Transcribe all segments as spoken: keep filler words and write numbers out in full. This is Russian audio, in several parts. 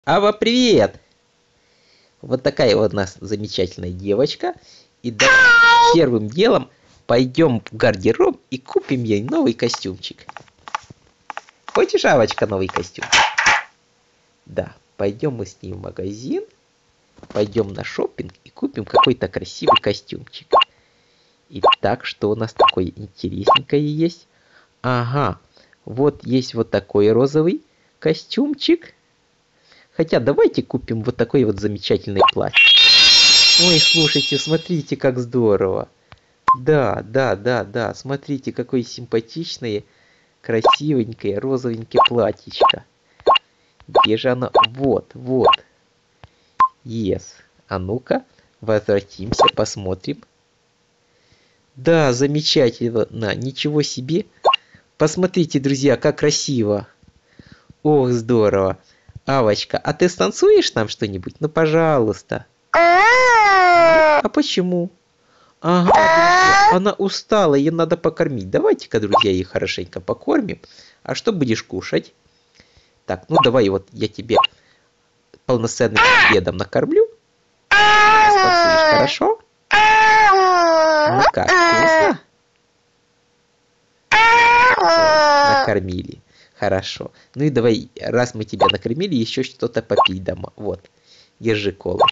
Ава, привет! Вот такая вот у нас замечательная девочка. И да, первым делом пойдем в гардероб и купим ей новый костюмчик. Хочешь, Авочка, новый костюм? Да, пойдем мы с ней в магазин, пойдем на шопинг и купим какой-то красивый костюмчик. Итак, что у нас такое интересненькое есть? Ага, вот есть вот такой розовый костюмчик. Хотя давайте купим вот такой вот замечательный платье. Ой, слушайте, смотрите, как здорово. Да, да, да, да, смотрите, какое симпатичное, красивенькое, розовенькое платьечко. Где же оно? Вот, вот. Yes. А ну-ка, возвратимся, посмотрим. Да, замечательно, ничего себе. Посмотрите, друзья, как красиво. Ох, здорово. Авочка, а ты станцуешь нам что-нибудь? Ну, пожалуйста. А почему? Ага, друзья, она устала, ее надо покормить. Давайте-ка, друзья, ее хорошенько покормим. А что будешь кушать? Так, ну давай вот я тебе полноценным обедом накормлю. Станцуешь, хорошо? Ну как, вкусно? Накормили. Хорошо. Ну и давай, раз мы тебя накормили, еще что-то попить дома. Вот. Держи колы.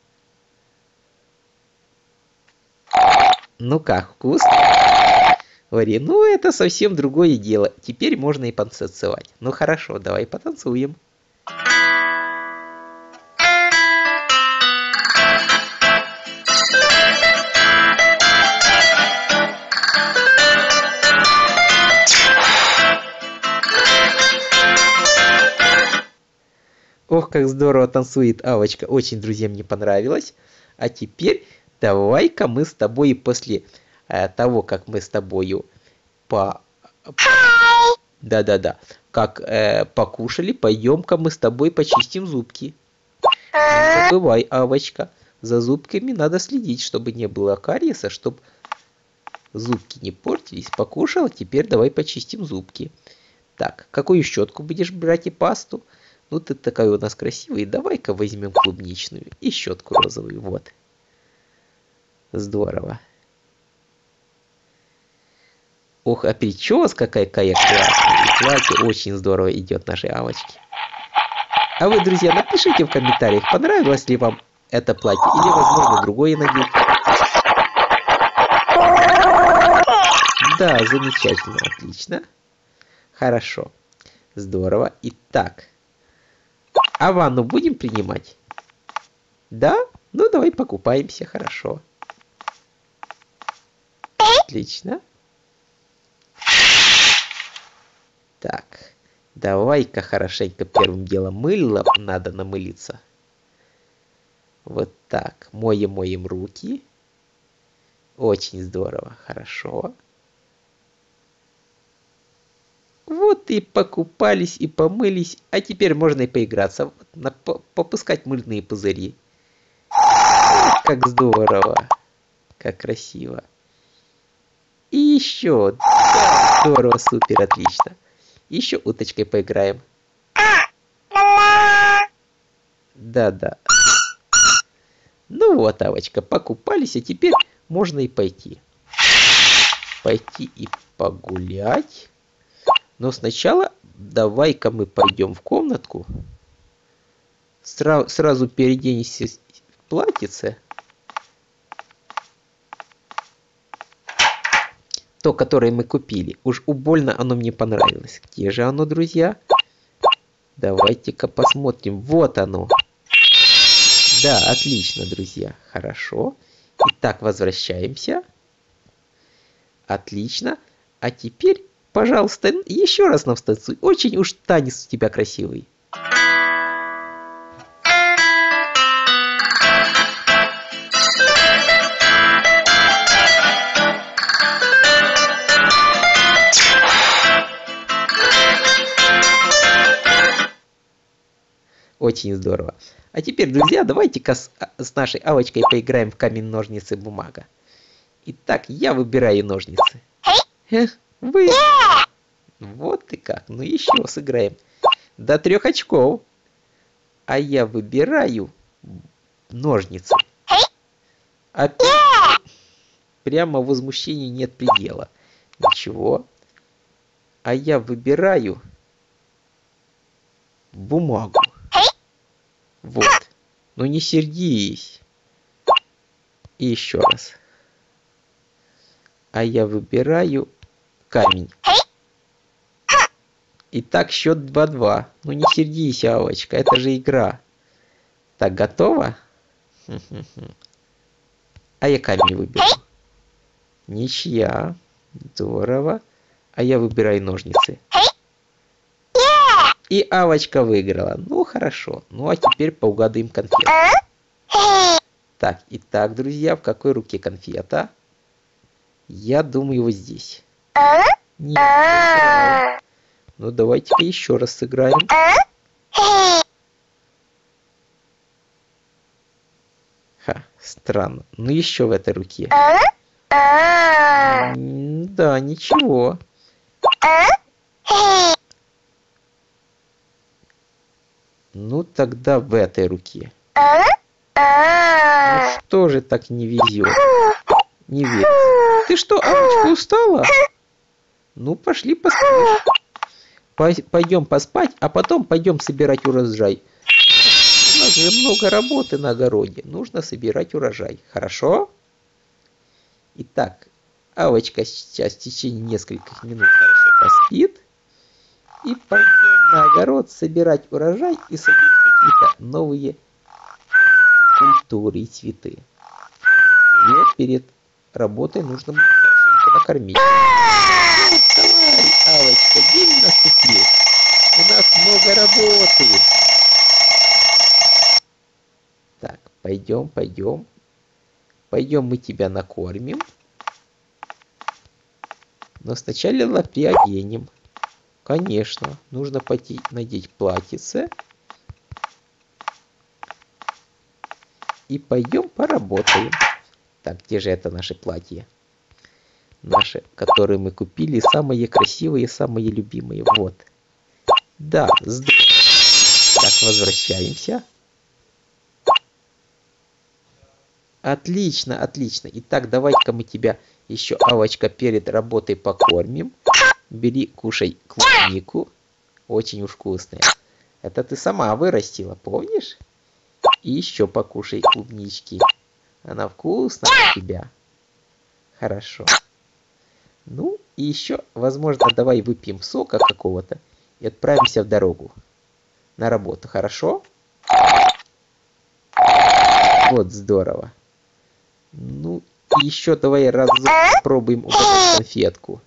Ну как, вкусно? Говори, ну это совсем другое дело. Теперь можно и потанцевать. Ну хорошо, давай потанцуем. Ох, как здорово танцует Авочка. Очень, друзья, мне понравилось. А теперь давай-ка мы с тобой после э, того, как мы с тобою по... Да-да-да. Как э, покушали, пойдем-ка мы с тобой почистим зубки. Не забывай, Авочка. За зубками надо следить, чтобы не было кариеса, чтобы зубки не портились. Покушала, теперь давай почистим зубки. Так, какую щетку будешь брать и пасту? Ну ты такая у нас красивая, давай-ка возьмем клубничную и щетку розовую, вот. Здорово. Ох, а прическа какая классная, и платье очень здорово идет нашей Авочке. А вы, друзья, напишите в комментариях, понравилось ли вам это платье или, возможно, другое надеть. Да, замечательно, отлично. Хорошо, здорово. Итак. А ванну будем принимать? Да? Ну, давай покупаемся, хорошо. Отлично. Так, давай-ка хорошенько первым делом мылом надо намылиться. Вот так, моем-моем руки. Очень здорово, хорошо. Вот и покупались, и помылись, а теперь можно и поиграться, попускать мыльные пузыри. Как здорово, как красиво. И еще, да, здорово, супер, отлично. Еще уточкой поиграем. Да-да. Ну вот, Авочка, покупались, а теперь можно и пойти. Пойти и погулять. Но сначала давай-ка мы пойдем в комнатку. Сра сразу переоденься в платьице. То, которое мы купили. Уж убольно оно мне понравилось. Где же оно, друзья? Давайте-ка посмотрим. Вот оно. Да, отлично, друзья. Хорошо. Итак, возвращаемся. Отлично. А теперь... Пожалуйста, еще раз нам станцуй. Очень уж танец у тебя красивый. Очень здорово. А теперь, друзья, давайте-ка с, с нашей Авочкой поиграем в камень, ножницы, бумага. Итак, я выбираю ножницы. Вы... Вот и как. Ну еще сыграем. До трех очков. А я выбираю ножницы. Опять прямо возмущению нет предела. Ничего. А я выбираю бумагу. Вот. Ну не сердись. И еще раз. А я выбираю камень. Итак, счет два-два. Ну не сердись, Алочка, это же игра. Так, готово? А я камень выберу. Ничья. Здорово. А я выбираю ножницы. И Алочка выиграла. Ну хорошо. Ну а теперь поугадаем конфету. Так, итак, друзья, в какой руке конфета? Я думаю, вот здесь. Нет. Ну давайте-ка еще раз сыграем. Ха, странно. Ну еще в этой руке. Да, ничего. Ну тогда в этой руке. Ну что же так не везет? Не верю. Ты что, Алочка, устала? Ну пошли поспишь. Пойдем поспать, а потом пойдем собирать урожай. У нас же много работы на огороде. Нужно собирать урожай. Хорошо? Итак, Алочка сейчас в течение нескольких минут хорошо поспит. И пойдем на огород собирать урожай и садить какие-то новые культуры и цветы. Ее перед работой нужно будет хорошенько накормить. Давай, Алочка, день наступил. У нас много работы. Так, пойдем, пойдем. Пойдем, мы тебя накормим. Но сначала приоденем. Конечно, нужно пойти надеть платьице. И пойдем поработаем. Так, где же это наше платье? Наши, которые мы купили, самые красивые, самые любимые. Вот. Да, здорово. Так, возвращаемся. Отлично, отлично. Итак, давай-ка мы тебя еще, Алочка, перед работой покормим. Бери, кушай клубнику. Очень уж вкусная. Это ты сама вырастила, помнишь? И еще покушай клубнички. Она вкусная у тебя. Хорошо. Ну, и еще, возможно, давай выпьем сока какого-то и отправимся в дорогу. На работу, хорошо? Вот, здорово. Ну, и еще давай разок попробуем угадать конфетку.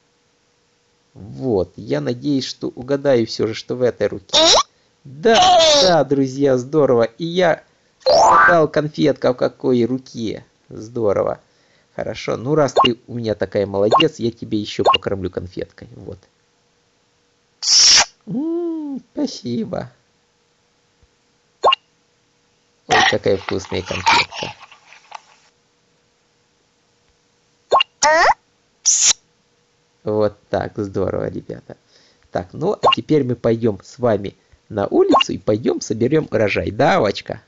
Вот, я надеюсь, что угадаю все же, что в этой руке. Да, да, друзья, здорово. И я угадал, конфетка в какой руке. Здорово. Хорошо. Ну, раз ты у меня такая молодец, я тебе еще покормлю конфеткой. Вот. М-м, спасибо. Ой, какая вкусная конфетка. Вот так, здорово, ребята. Так, ну, а теперь мы пойдем с вами на улицу и пойдем соберем урожай. Да, Алочка?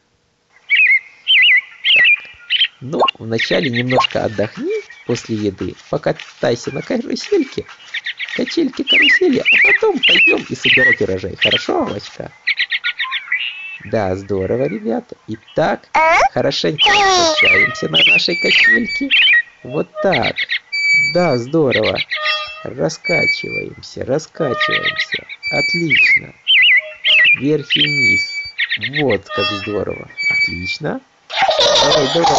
Ну, вначале немножко отдохни после еды, покатайся на карусельке, качельки карусели, а потом пойдем и собирать урожай. Хорошо, Алочка? Да, здорово, ребята. Итак, хорошенько раскачаемся на нашей качельке. Вот так. Да, здорово. Раскачиваемся, раскачиваемся. Отлично. Вверх и вниз. Вот как здорово. Отлично. Давай, давай.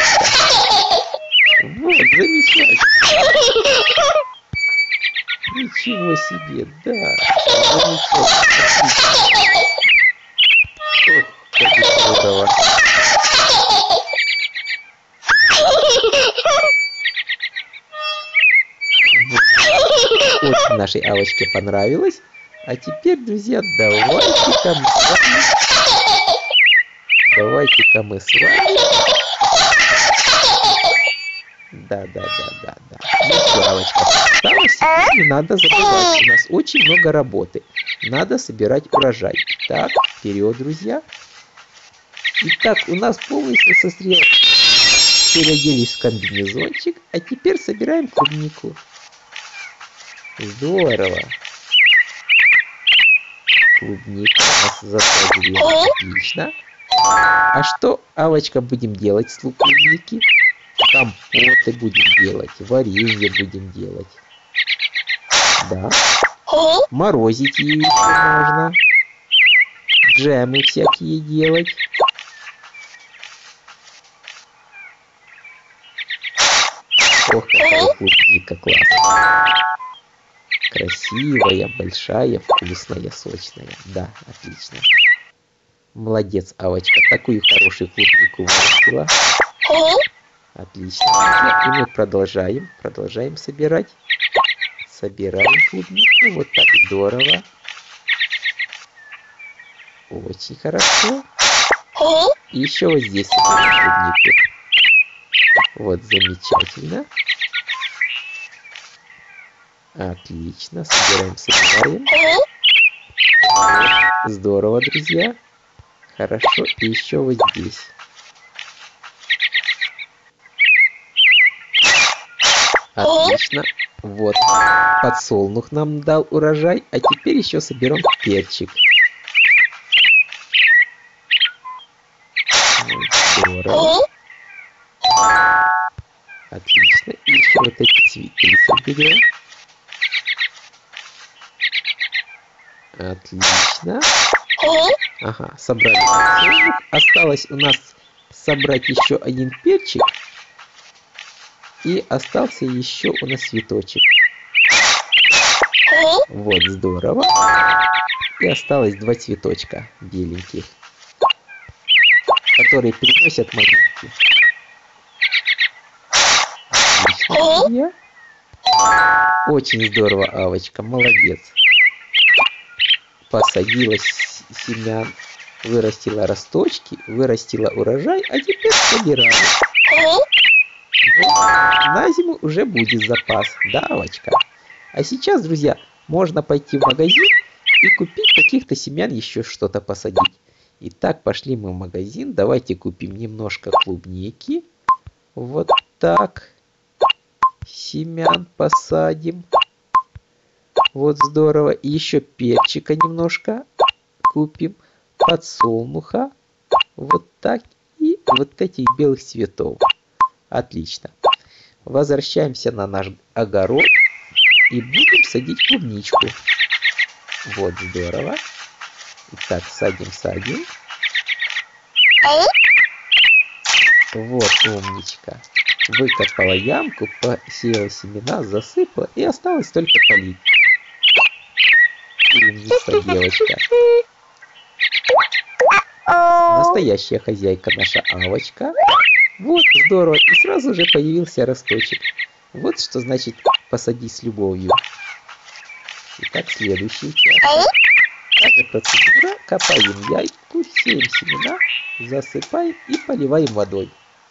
Вот, замечательно. Ничего себе, да. Замечательно. Ох, как здорово. Очень нашей Алочке понравилось. А теперь, друзья, давайте-ка мы с вами... Давайте-ка мы с вами... Да, да, да, да, да. Ну, все, Алочка осталась. Не надо забывать. У нас очень много работы. Надо собирать урожай. Так, вперед, друзья. Итак, у нас полностью созрел. Переоделись в комбинезончик, а теперь собираем клубнику. Здорово. Клубника у нас засадила. Отлично. А что, Алочка, будем делать с клубники? Компоты будем делать, варенье будем делать. Да. Морозить ее еще можно. Джемы всякие делать. Ох, какая клубника классная. Красивая, большая, вкусная, сочная. Да, отлично. Молодец, Алочка. Такую хорошую клубнику вырастила. Отлично. И мы продолжаем, продолжаем собирать. Собираем клубнику. Вот так здорово. Очень хорошо. И еще вот здесь собираем клубнику. Вот, замечательно. Отлично. Собираем, собираем. Вот, здорово, друзья. Хорошо. И еще вот здесь. Отлично. Вот. Подсолнух нам дал урожай. А теперь еще соберем перчик. Здорово. Отлично. И еще вот эти цветы соберем. Отлично. Ага, собрали подсолнух. Осталось у нас собрать еще один перчик. И остался еще у нас цветочек. Вот, здорово. И осталось два цветочка беленьких, которые приносят монетки. Отлично, друзья. Очень здорово, Алочка, молодец. Посадила семян, вырастила росточки, вырастила урожай, а теперь собираем. Вот, на зиму уже будет запас, да, Алочка? А сейчас, друзья, можно пойти в магазин и купить каких-то семян, еще что-то посадить. Итак, пошли мы в магазин. Давайте купим немножко клубники. Вот так. Семян посадим. Вот здорово. И еще перчика немножко купим. Подсолнуха. Вот так. И вот этих белых цветов. Отлично. Возвращаемся на наш огород. И будем садить клубничку. Вот здорово. Итак, садим, садим. Вот умничка. Выкопала ямку, посеяла семена, засыпала и осталось только полить. Умница, девочка. Настоящая хозяйка наша Алочка. Вот, здорово. И сразу же появился росточек. Вот что значит посади с любовью. Итак, следующий участок. Та же процедура. Копаем яйку, сеем семена, засыпаем и поливаем водой.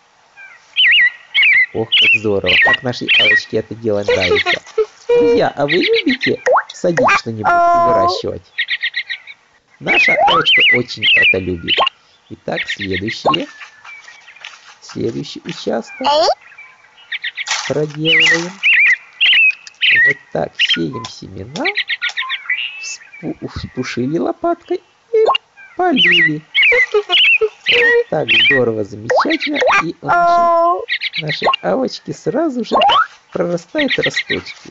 Ох, как здорово. Как нашей Алочке это дело нравится. Друзья, а вы любите садить что-нибудь и выращивать? Наша Алочка очень это любит. Итак, следующие. Следующий участок. Проделываем. Вот так сеем семена. Вспушили лопаткой и полили. Вот так здорово, замечательно. И у нашей, нашей Алочки сразу же прорастают росточки.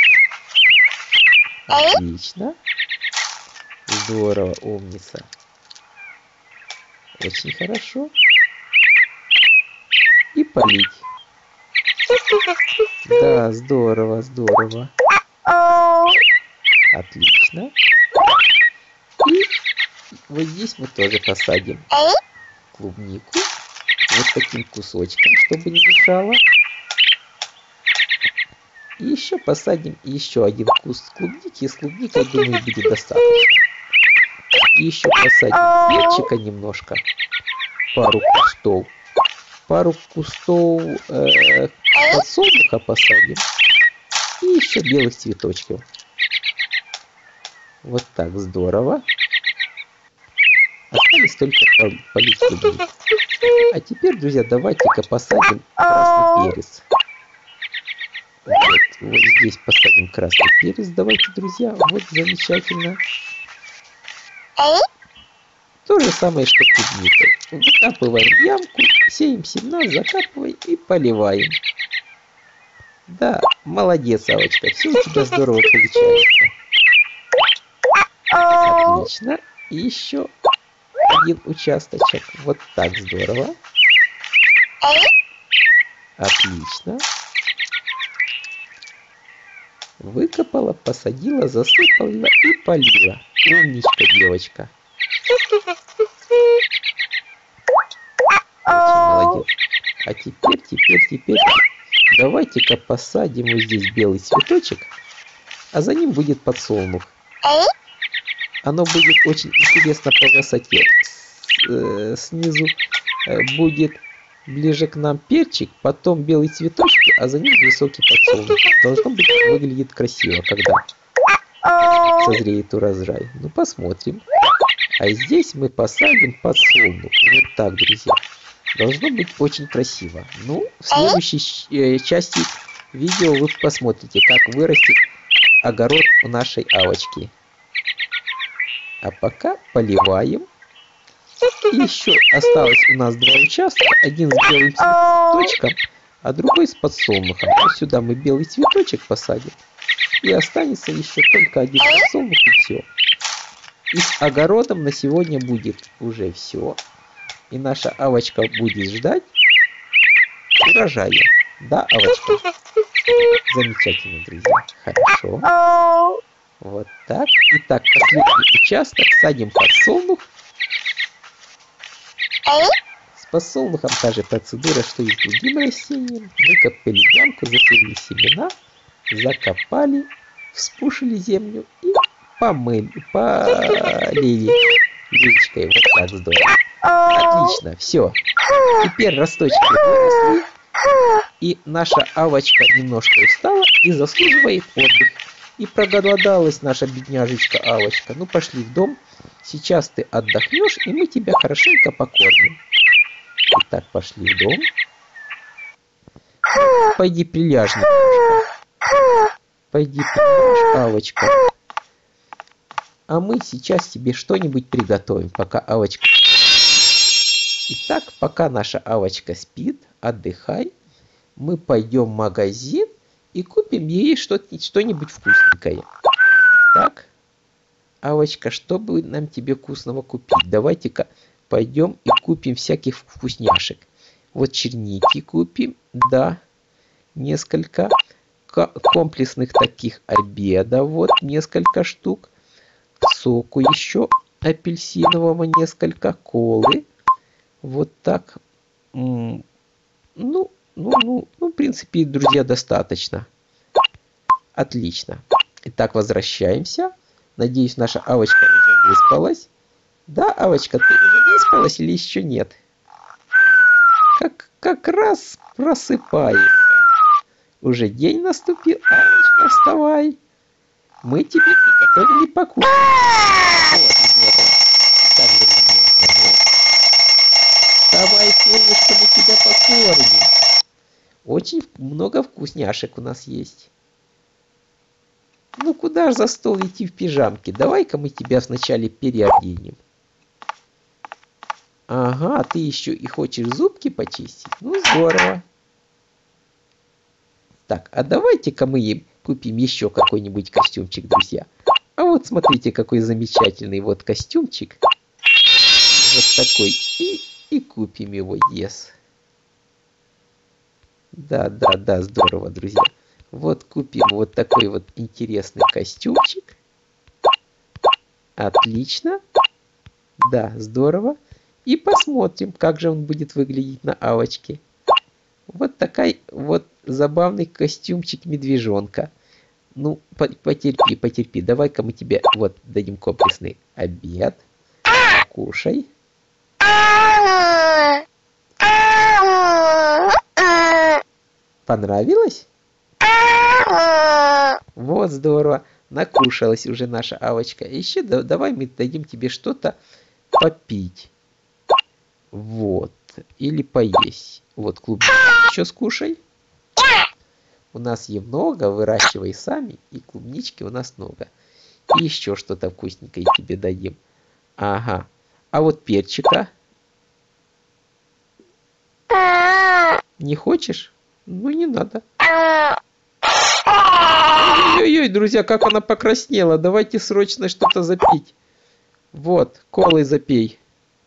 Отлично. Здорово, умница. Очень хорошо. И полить. Да, здорово, здорово. Отлично. И вот здесь мы тоже посадим клубнику. Вот таким кусочком, чтобы не мешало. И еще посадим еще один куст клубники. С клубникой, думаю, будет достаточно. И еще посадим перчика немножко. Пару кустов. Пару кустов э, подсолнуха посадим. И еще белых цветочков. Вот так здорово. остались только полить будет. А теперь, друзья, давайте-ка посадим красный перец. Вот, вот здесь посадим красный перец. Давайте, друзья, вот замечательно. То же самое, что клубника. Выкапываем ямку, сеем семена, закапываем и поливаем. Да, молодец, Алочка, все у тебя здорово получается. Отлично. И еще один участочек. Вот так здорово. Отлично. Выкопала, посадила, засыпала и полила. Умничка, девочка. Очень молодец. А теперь, теперь, теперь давайте-ка посадим вот здесь белый цветочек, а за ним будет подсолнух. Оно будет очень интересно по высоте. С, э, снизу э, будет ближе к нам перчик, потом белый цветочек, а за ним высокий подсолнух. Должно быть, выглядит красиво, когда созреет урожай. Ну, посмотрим. А здесь мы посадим подсолнух. Вот так, друзья. Должно быть очень красиво. Ну, в следующей э, части видео вы посмотрите, как вырастет огород у нашей Алочки. А пока поливаем. И еще осталось у нас два участка. Один с белым цветочком, а другой с подсолнухом. Вот сюда мы белый цветочек посадим. И останется еще только один подсолнух, и все. И с огородом на сегодня будет уже все. И наша Алочка будет ждать урожая. Да, Алочка? Замечательно, друзья. Хорошо. Вот так. Итак, последний участок. Садим подсолнух. С подсолнухом та же процедура, что и с другим растением. Выкопали ямку, засели семена, закопали, вспушили землю и помыли, полили личкой. Вот так здорово. Отлично, все. Теперь росточки выросли. И наша Алочка немножко устала и заслуживает отдых. И проголодалась наша бедняжечка Алочка. Ну, пошли в дом. Сейчас ты отдохнешь, и мы тебя хорошенько покормим. Итак, пошли в дом. Пойди приляжь немножко. Пойди приляжь, Алочка. А мы сейчас тебе что-нибудь приготовим, пока Алочка... Итак, пока наша Алочка спит, отдыхай, мы пойдем в магазин и купим ей что-нибудь вкусненькое. Так, Алочка, что бы нам тебе вкусного купить? Давайте-ка пойдем и купим всяких вкусняшек. Вот черники купим, да, несколько комплексных таких обедов, вот несколько штук. Соку еще апельсинового несколько, колы. Вот так. Ну, ну, ну, ну, в принципе, друзья, достаточно. Отлично. Итак, возвращаемся. Надеюсь, наша Алочка уже выспалась. Да, Алочка, ты уже выспалась или еще нет? Как, как раз просыпается. Уже день наступил. Алочка, вставай. Мы тебе приготовили покушать. Вот, здорово. Так же звонок. Вставай, солнышко, мы тебя покормим. Очень много вкусняшек у нас есть. Ну куда же за стол идти в пижамке? Давай-ка мы тебя вначале переоденем. Ага, ты еще и хочешь зубки почистить? Ну здорово. Так, а давайте-ка мы ей купим еще какой-нибудь костюмчик, друзья. А вот смотрите, какой замечательный вот костюмчик. Вот такой. И, и купим его, yes. Да, да, да, здорово, друзья. Вот купим вот такой вот интересный костюмчик. Отлично. Да, здорово. И посмотрим, как же он будет выглядеть на Алочке. Вот такой вот забавный костюмчик медвежонка. Ну, потерпи, потерпи. Давай-ка мы тебе вот дадим комплексный обед. Кушай. Понравилось? Вот здорово. Накушалась уже наша Алочка. Еще давай мы дадим тебе что-то попить. Вот. Или поесть. Вот клубнику еще скушай. У нас ее много, выращивай сами. И клубнички у нас много. И еще что-то вкусненькое тебе дадим. Ага. А вот перчика? Не хочешь? Ну не надо. Ой-ой-ой, друзья, как она покраснела. Давайте срочно что-то запить. Вот, колой запей.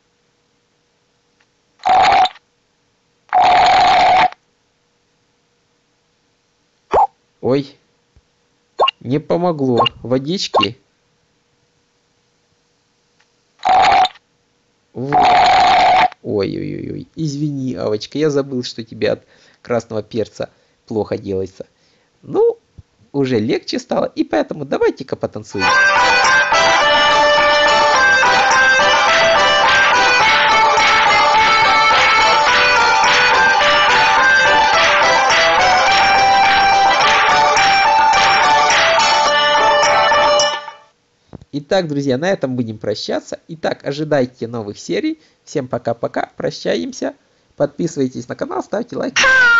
Ой, не помогло. Водички. Ой-ой-ой, извини, Авочка, я забыл, что тебе от красного перца плохо делается. Ну, уже легче стало, и поэтому давайте-ка потанцуем. Итак, друзья, на этом будем прощаться. Итак, ожидайте новых серий. Всем пока-пока, прощаемся. Подписывайтесь на канал, ставьте лайк.